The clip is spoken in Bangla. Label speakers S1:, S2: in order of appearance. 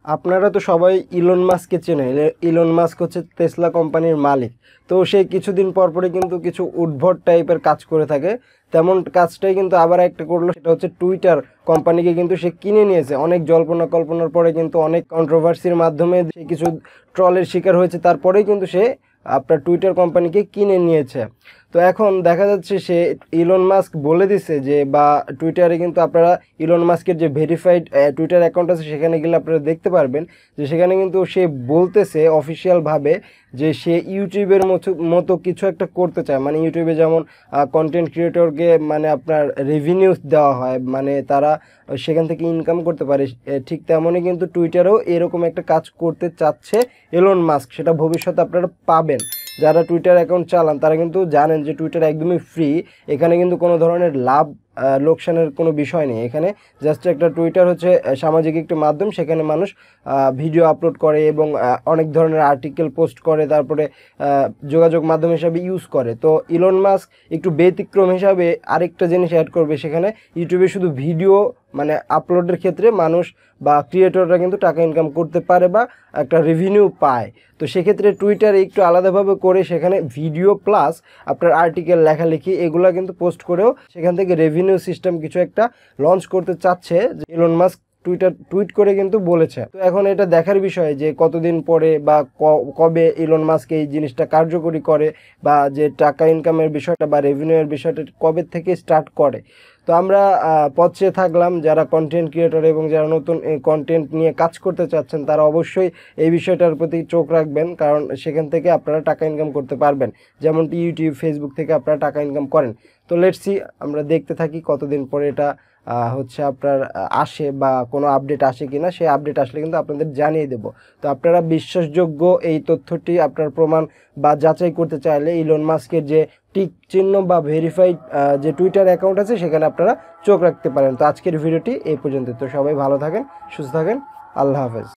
S1: আপনারা তো সবাই ইলন মাস্ককে চেনেন। ইলন মাস্ক হচ্ছে টেসলা কোম্পানির মালিক। তো সে কিছুদিন পর পরে কিন্তু কিছু উদ্ভট টাইপের কাজ করে থাকে। তেমন কাজটাই কিন্তু আবার একটা করলো, সেটা হচ্ছে টুইটার কোম্পানিকে কিন্তু সে কিনে নিয়েছে। অনেক জল্পনা কল্পনার পরে কিন্তু অনেক কন্ট্রোভার্সির মাধ্যমে সে কিছু ট্রলের শিকার হয়েছে, তারপরেই কিন্তু সে আপনার টুইটার কোম্পানিকে কিনে নিয়েছে। তো এখন দেখা যাচ্ছে সে ইলন মাস্ক বলে দিছে যে, বা টুইটারে কিন্তু আপনারা ইলন মাস্কের যে ভেরিফাইড টুইটার অ্যাকাউন্ট আছে সেখানে গেলে আপনারা দেখতে পারবেন যে সেখানে কিন্তু সে বলতেছে অফিসিয়ালভাবে যে সে ইউটিউবের মতো কিছু একটা করতে চায়। মানে ইউটিউবে যেমন কন্টেন্ট ক্রিয়েটরকে মানে আপনার রেভিনিউস দেওয়া হয়, মানে তারা সেখান থেকে ইনকাম করতে পারে, ঠিক তেমনই কিন্তু টুইটারেও এরকম একটা কাজ করতে চাচ্ছে এলন মাস্ক। সেটা ভবিষ্যতে আপনারা পাবেন। যারা টুইটার অ্যাকাউন্ট চালান তারা কিন্তু জানেন যে টুইটার একদমই ফ্রি। এখানে কিন্তু কোনো ধরনের লাভ লোকসানের কোনো বিষয় নেই। এখানে জাস্ট একটা টুইটার হচ্ছে সামাজিক একটি মাধ্যম, সেখানে মানুষ ভিডিও আপলোড করে এবং অনেক ধরনের আর্টিকেল পোস্ট করে, তারপরে যোগাযোগ মাধ্যম হিসাবে ইউজ করে। তো ইলন মাস্ক একটু ব্যতিক্রম হিসাবে আরেকটা জিনিস অ্যাড করবে, সেখানে ইউটিউবে শুধু ভিডিও মানে আপলোডের ক্ষেত্রে মানুষ বা ক্রিয়েটররা কিন্তু টাকা ইনকাম করতে পারে বা একটা রেভিনিউ পায়। তো সেক্ষেত্রে টুইটারে একটু আলাদাভাবে করে সেখানে ভিডিও প্লাস আপনার আর্টিকেল লেখালেখি এগুলো কিন্তু পোস্ট করেও সেখান থেকে রেভিনিউ সিস্টেম কিছু একটা লঞ্চ করতে চাচ্ছে যে ইলন মাস্ক টুইট করে কিন্তু বলেছে। তো এখন এটা দেখার বিষয় যে কতদিন পরে বা কবে ইলন মাস্ক এই জিনিসটা কার্যকরী করে, বা যে টাকা ইনকামের বিষয়টা বা রেভিনিউয়ের বিষয়টা কবে থেকে স্টার্ট করে। তো আমরা পথে থাকলাম যারা কন্টেন্ট ক্রিয়েটর এবং যারা নতুন কন্টেন্ট নিয়ে কাজ করতে চাচ্ছেন তারা অবশ্যই এই বিষয়টার প্রতি চোখ রাখবেন, কারণ সেখান থেকে আপনারা টাকা ইনকাম করতে পারবেন, যেমনটি ইউটিউব ফেসবুক থেকে আপনারা টাকা ইনকাম করেন। তো লেটস সি, আমরা দেখতে থাকি কতদিন পরে এটা হচ্ছে আপনার আসে বা কোনো আপডেট আসে কিনা। সেই আপডেট আসলে কিন্তু আপনাদের জানিয়ে দেব। তো আপনারা বিশ্বাসযোগ্য এই তথ্যটি আপনার প্রমাণ বা যাচাই করতে চাইলে ইলন মাস্কের যে টিক চিহ্ন বা ভেরিফাইড যে টুইটার অ্যাকাউন্ট আছে সেখানে আপনারা চোখ রাখতে পারেন। তো আজকের ভিডিওটি এই পর্যন্ত। তো সবাই ভালো থাকেন, সুস্থ থাকেন, আল্লাহ হাফেজ।